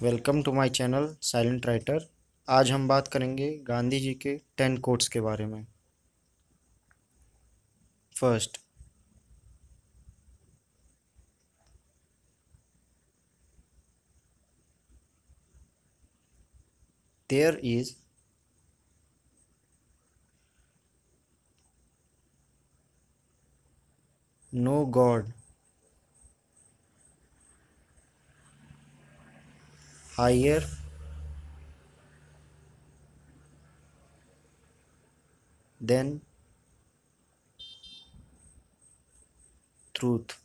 Welcome to my channel silent writer. आज हम बात करेंगे गांधी जी के 10 कोट्स के बारे में। First, there is no god higher than truth.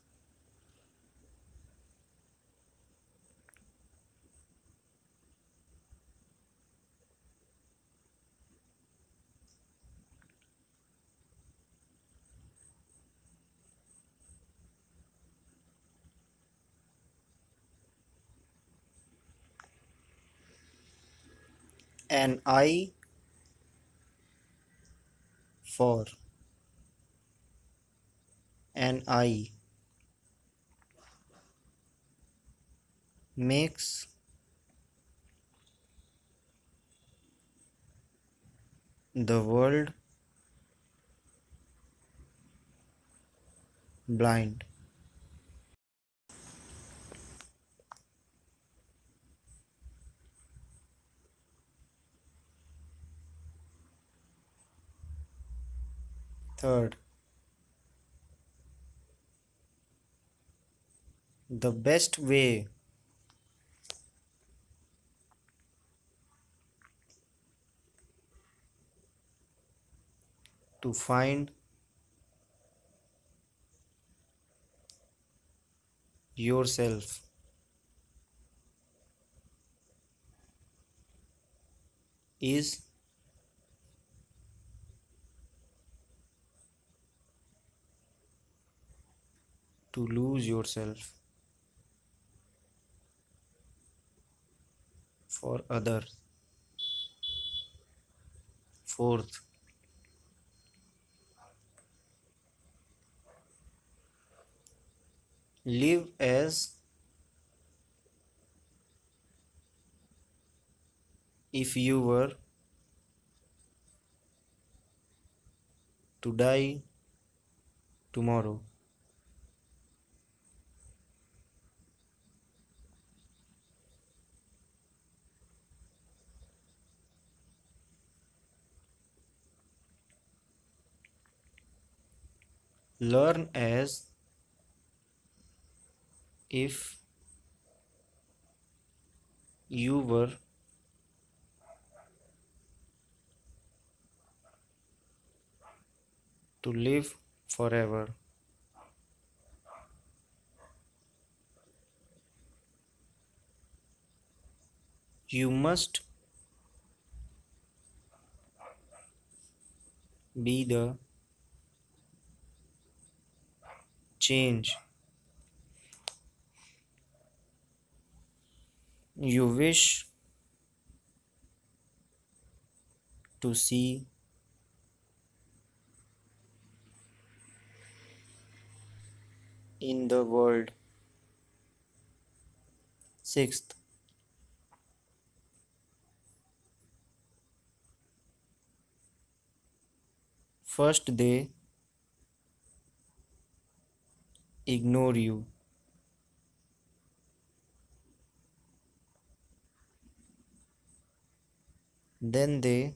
An eye for an eye makes the world blind. Third, the best way to find yourself is to lose yourself for others. Fourth, live as if you were to die tomorrow. Learn as if you were to live forever. You must be the change you wish to see in the world. Sixth, first they ignore you, then they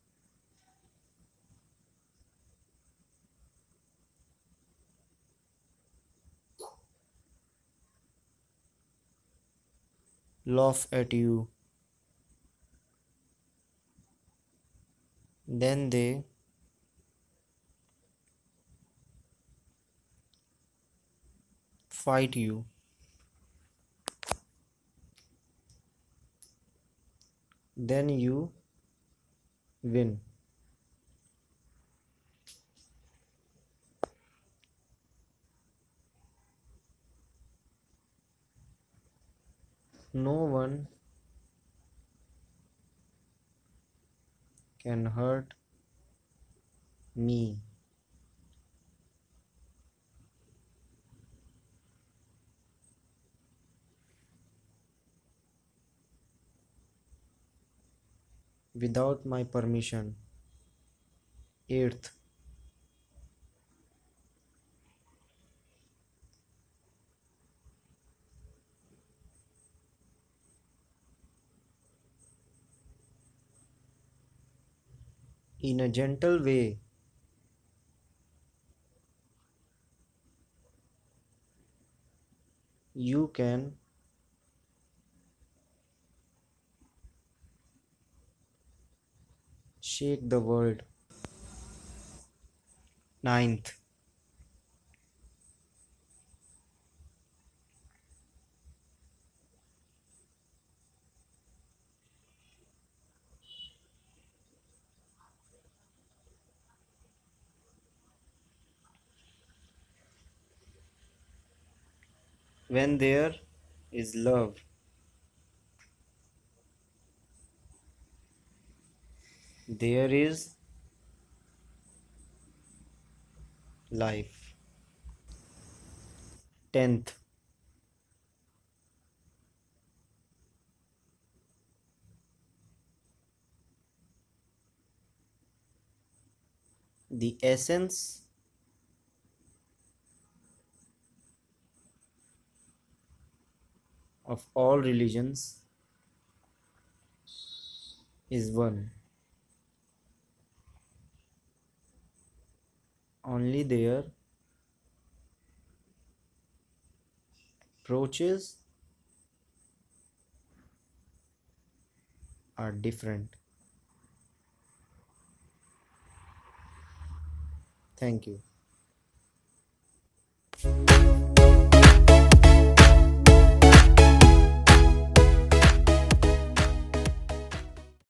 laugh at you, then they fight you, then you win. No one can hurt me. without my permission. Eighth, in a gentle way, you can shake the world. Ninth, when there is love, there is life. Tenth, the essence of all religions is one. Only their approaches are different. Thank you.